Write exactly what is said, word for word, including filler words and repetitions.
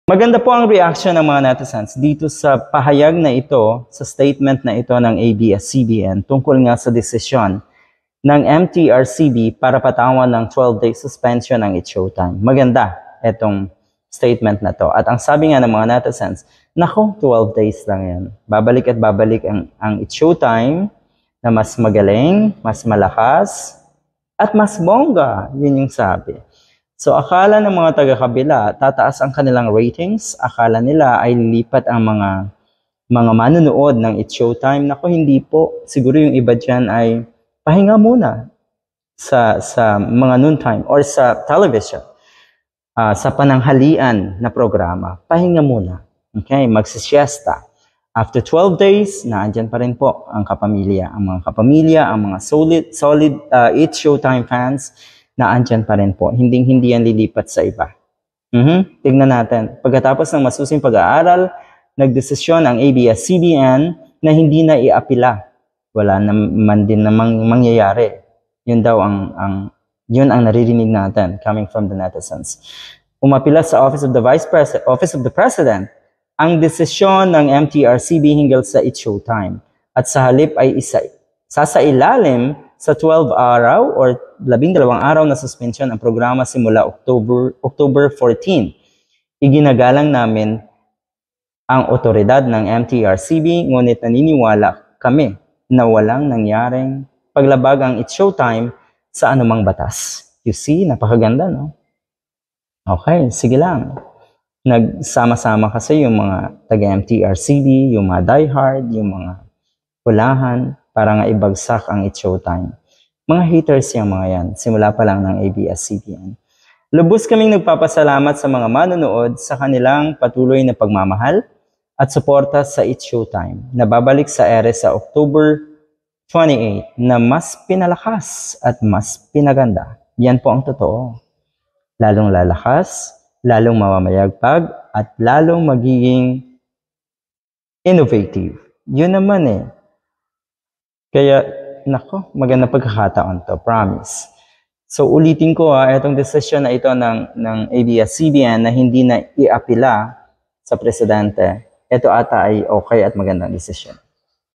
Maganda po ang reaction ng mga netizens dito sa pahayag na ito, sa statement na ito ng A B S C B N tungkol nga sa desisyon ng M T R C B para patawan ng twelve day suspension ng It's Showtime. Maganda itong statement na to. At ang sabi nga ng mga netizens, nako, twelve days lang yan. Babalik at babalik ang, ang It's Showtime na mas magaling, mas malakas, at mas bongga. Yun yung sabi. So, akala ng mga taga-kabila, tataas ang kanilang ratings. Akala nila ay lilipat ang mga mga manonood ng It's Showtime. Naku, hindi po. Siguro yung iba dyan ay pahinga muna sa, sa mga noontime or sa television. Uh, sa pananghalian na programa. Pahinga muna. Okay? Magsisiesta. After twelve days, naandyan pa rin po ang kapamilya. Ang mga kapamilya, ang mga solid, solid uh, It's Showtime fans, na andyan pa rin po. Hindi hindi yan lilipat sa iba. Mm-hmm. Tignan natin. Pagkatapos ng masusing pag-aaral, nagdesisyon ang A B S C B N na hindi na iapila. Wala naman din namang mangyayari. Yun daw ang, ang yun ang naririnig natin coming from the netizens. Umapila sa Office of the Vice President, Office of the President, ang desisyon ng M T R C B hinggil sa It's Showtime. At sa halip ay isa, sasailalim sa twelve araw or labing dalawang araw na suspension ang programa simula October, October fourteen. Iginagalang namin ang otoridad ng M T R C B, ngunit naniniwala kami na walang nangyaring paglabag ang It's Showtime sa anumang batas. You see, napakaganda, no? Okay, sige lang. Nagsama-sama kasi yung mga taga-M T R C B, yung mga diehard, yung mga pulahan, para nga ibagsak ang It's Showtime. Mga haters yung mga yan, simula pa lang ng A B S C B N. Lubos kaming nagpapasalamat sa mga manonood sa kanilang patuloy na pagmamahal at suporta sa It's Showtime na babalik sa ere sa October twenty-eighth na mas pinalakas at mas pinaganda. Yan po ang totoo. Lalong lalakas, lalong mamamayagpag, at lalong magiging innovative. Yun naman eh. Kaya, nako, maganda pagkakataon to, promise. So, ulitin ko ha, itong decision na ito ng, ng A B S C B N na hindi na iapila sa presidente, ito ata ay okay at magandang decision.